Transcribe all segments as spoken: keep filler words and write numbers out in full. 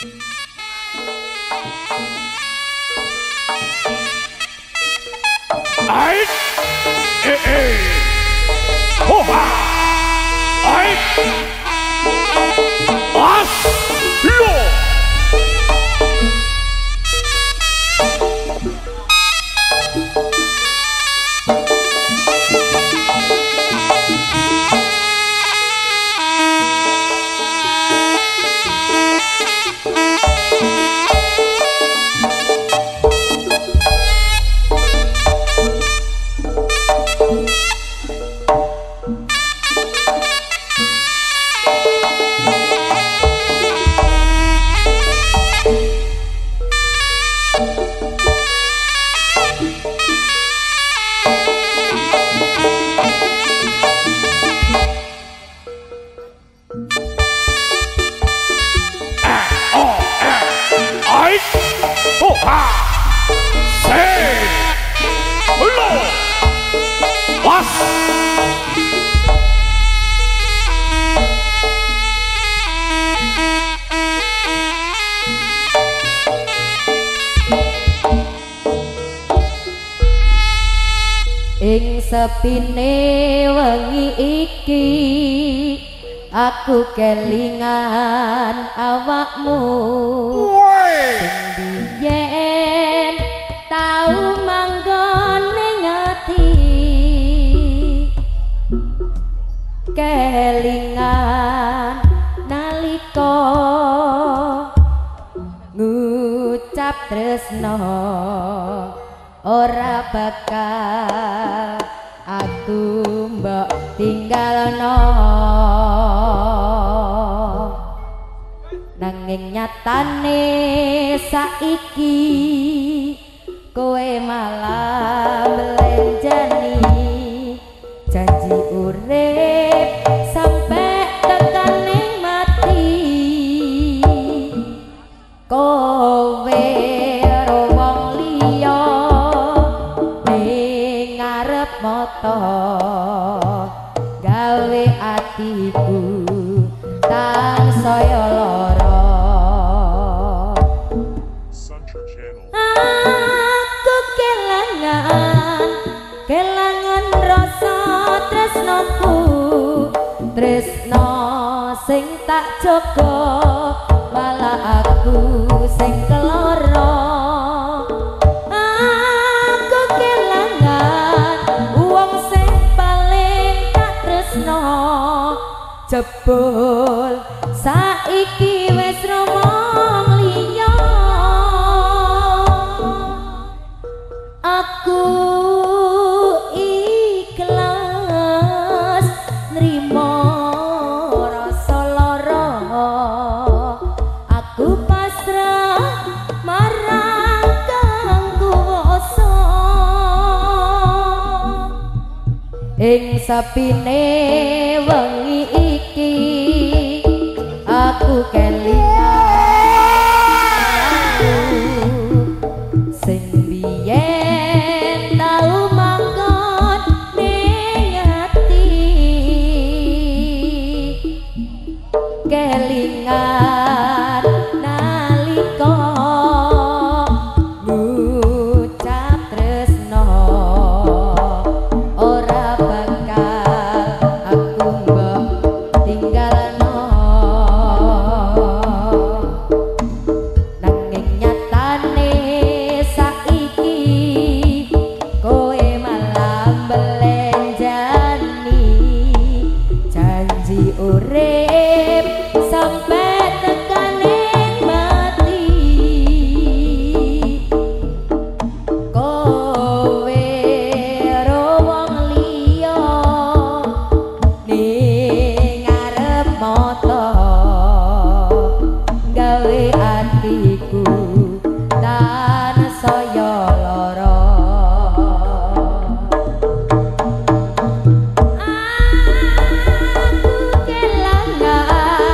Ai eh eh Hoha Ai As Lo ing sepine wengi iki aku kelingan awakmu sing biyen tau manggon ning ati kelingan nalika ngucap tresno ora bakal aku mbok tinggalno nanging nyatane saiki kowe malah belenjani janji urip sampai tekaning mati kowe moto gawe atiku tansaya lara aku kelangan kelangan rasa tresnoku tresno sing tak jaga malah aku sing keloro jebul saiki wis romong liya aku ikhlas nrimo rasa lara aku pasrah marang kang kuwasa ing sapine wengi iki aku kelingan sing biyen tau manggon ning ati kelingan nalika ngucap tresno ora urip sampai tekaning mati kowe wong liya ning ngarep mata gawe atiku tansaya lara kelangan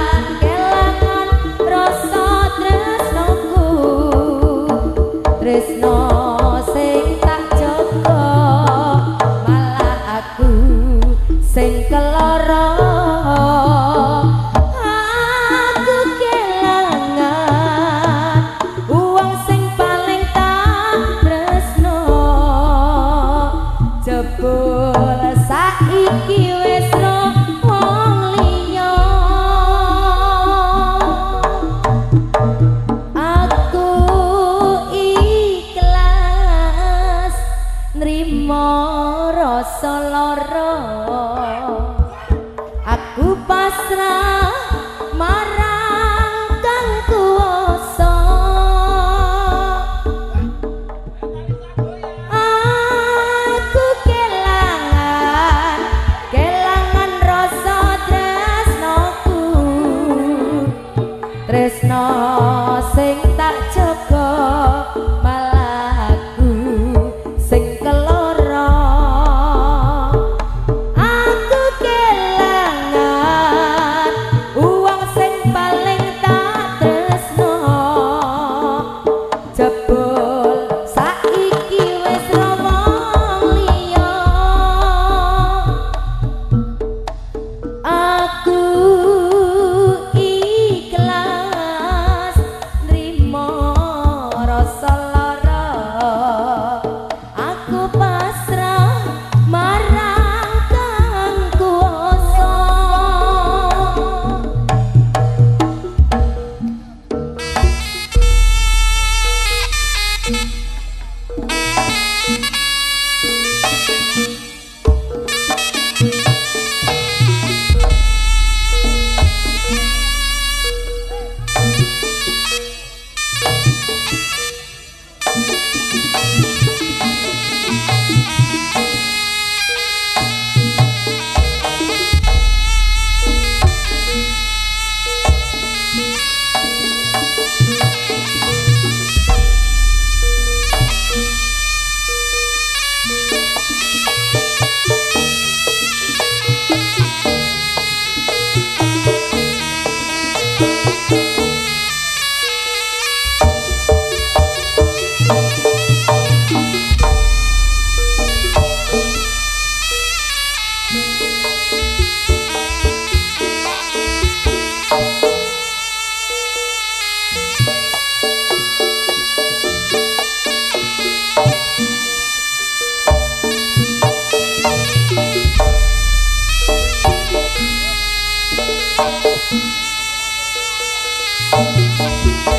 tresno sing tak jaga malah aku sing keloro aku kelangan uang sing paling tak tresno jebul saiki wis romong liya aku ikhlas nrimo rasa lara aku pasrah marang kang kuwasa Thank you.